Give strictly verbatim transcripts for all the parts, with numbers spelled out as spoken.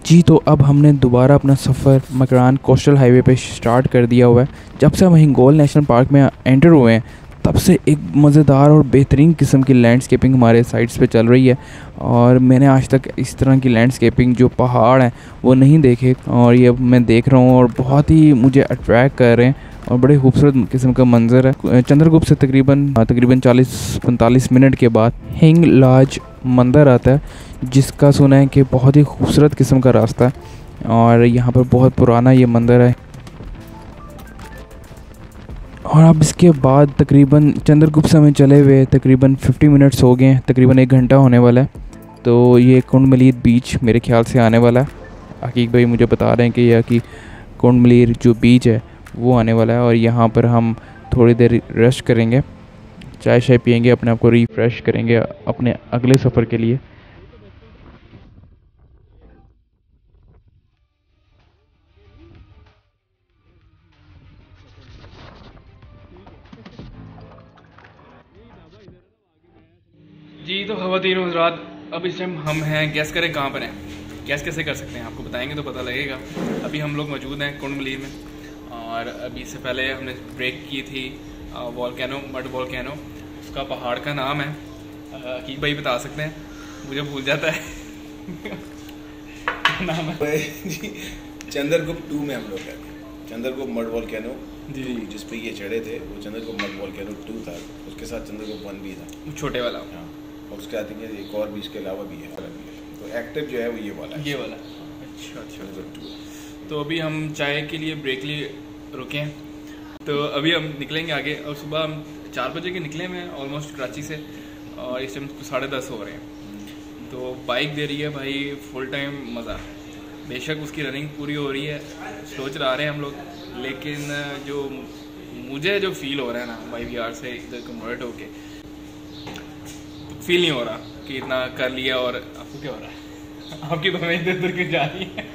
जी तो अब हमने दोबारा अपना सफ़र मकरान कोस्टल हाईवे पे स्टार्ट कर दिया हुआ है। जब से हम हिंगोल नेशनल पार्क में एंटर हुए हैं तब से एक मज़ेदार और बेहतरीन किस्म की लैंडस्केपिंग हमारे साइड्स पे चल रही है और मैंने आज तक इस तरह की लैंडस्केपिंग जो पहाड़ हैं वो नहीं देखे और ये अब मैं देख रहा हूँ और बहुत ही मुझे अट्रैक्ट कर रहे हैं और बड़े खूबसूरत किस्म का मंज़र है। चंद्रगुप्त से तकरीबन तकरीबन चालीस पैंतालीस मिनट के बाद हिंग लाज मंदिर आता है, जिसका सुना है कि बहुत ही खूबसूरत किस्म का रास्ता है और यहाँ पर बहुत पुराना ये मंदिर है। और अब इसके बाद तकरीबन चंद्रगुप्त से हमें चले हुए तकरीबन पचास मिनट्स हो गए हैं, तकरीबन एक घंटा होने वाला है। तो ये कुंड मलीर बीच मेरे ख्याल से आने वाला है। हकीक भाई मुझे बता रहे हैं कि यह कि कुंड मलीर जो बीच है वो आने वाला है और यहाँ पर हम थोड़ी देर रेस्ट करेंगे, चाय शाय पियेंगे, अपने आप को रिफ़्रेश करेंगे अपने अगले सफ़र के लिए। जी तो ख़वातीन और हज़रात, अब इस टाइम हम हैं, गैस करें कहाँ पर हैं, गैस कैसे कर सकते हैं, आपको बताएंगे तो पता लगेगा। अभी हम लोग मौजूद हैं कुंड मलीर में और अभी इससे पहले हमने ब्रेक की थी वॉल्केनो, मड वॉल्केनो, उसका पहाड़ का नाम है, हकीक भाई बता सकते हैं, मुझे भूल जाता है नाम है जी चंद्रगुप्त टू में हम लोग गए थे। चंद्रगुप्त मड वॉल्केनो जी जिस पे ये चढ़े थे वो चंद्रगुप्त मड वॉल्केनो टू था, उसके साथ चंद्रगुप्त वन भी था, छोटे वाला। हाँ, और उसके आते हैं एक और भी इसके अलावा भी है, तो एक्टिव जो है वो ये वाला है, ये वाला। अच्छा अच्छा चंद्रगुप्त टू। तो अभी हम चाय के लिए ब्रेक लिए रुके हैं, तो अभी हम निकलेंगे आगे और सुबह हम चार बजे के निकले हुए हैं ऑलमोस्ट कराची से और इस टाइम साढ़े दस हो रहे हैं। तो बाइक दे रही है भाई फुल टाइम मज़ा, बेशक उसकी रनिंग पूरी हो रही है, स्लो चला रहे हैं हम लोग, लेकिन जो मुझे जो फील हो रहा है ना भाई वी आर से इधर कन्वर्ट होके, फील नहीं हो रहा कि इतना कर लिया। और आपको क्या हो रहा है? आपकी तो हमें इधर उधर के जा रही है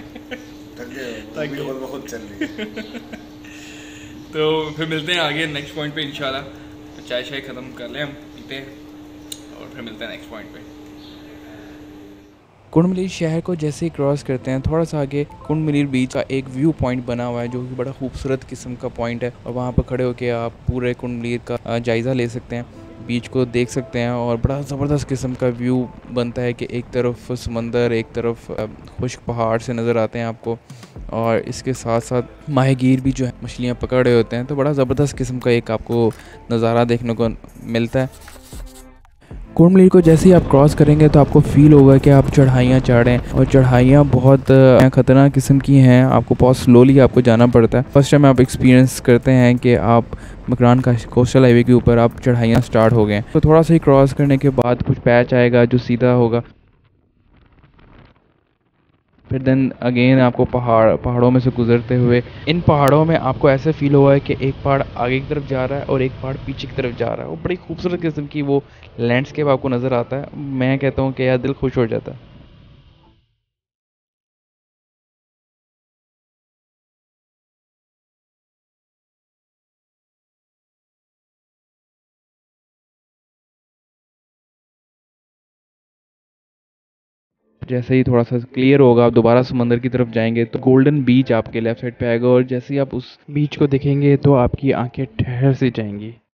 बहुत चल रही है तो फिर मिलते हैं आगे नेक्स्ट पॉइंट पे इंशाल्लाह। तो चाय शाय ख़त्म कर लें हम, पीते हैं और फिर मिलते हैं नेक्स्ट पॉइंट पे। कुंड मलीर शहर को जैसे ही क्रॉस करते हैं थोड़ा सा आगे कुंड मलीर बीच का एक व्यू पॉइंट बना हुआ है जो कि बड़ा खूबसूरत किस्म का पॉइंट है और वहाँ पर खड़े होकर आप पूरे कुंड मलीर का जायज़ा ले सकते हैं, बीच को देख सकते हैं और बड़ा ज़बरदस्त किस्म का व्यू बनता है कि एक तरफ समंदर, एक तरफ खुश्क पहाड़ से नज़र आते हैं आपको और इसके साथ साथ माहीगीर भी जो है मछलियाँ पकड़ रहे होते हैं। तो बड़ा ज़बरदस्त किस्म का एक आपको नज़ारा देखने को मिलता है। कुंड मलीर को जैसे ही आप क्रॉस करेंगे तो आपको फील होगा कि आप चढ़ाइयाँ चढ़ रहे हैं और चढ़ाइयाँ बहुत ख़तरनाक किस्म की हैं, आपको बहुत स्लोली आपको जाना पड़ता है। फर्स्ट टाइम आप एक्सपीरियंस करते हैं कि आप मकरान का कोस्टल हाईवे के ऊपर आप चढ़ाइयाँ स्टार्ट हो गए, तो थोड़ा सा ही क्रॉस करने के बाद कुछ पैच आएगा जो सीधा होगा, फिर देन अगेन आपको पहाड़ पहाड़ों में से गुजरते हुए इन पहाड़ों में आपको ऐसे फील हुआ है कि एक पहाड़ आगे की तरफ जा रहा है और एक पहाड़ पीछे की तरफ जा रहा है। वो बड़ी खूबसूरत किस्म की वो लैंडस्केप आपको नज़र आता है। मैं कहता हूँ कि यार दिल खुश हो जाता है। जैसे ही थोड़ा सा क्लियर होगा आप दोबारा समंदर की तरफ जाएंगे तो गोल्डन बीच आपके लेफ्ट साइड पे आएगा और जैसे ही आप उस बीच को देखेंगे तो आपकी आंखें ठहर से जाएंगी।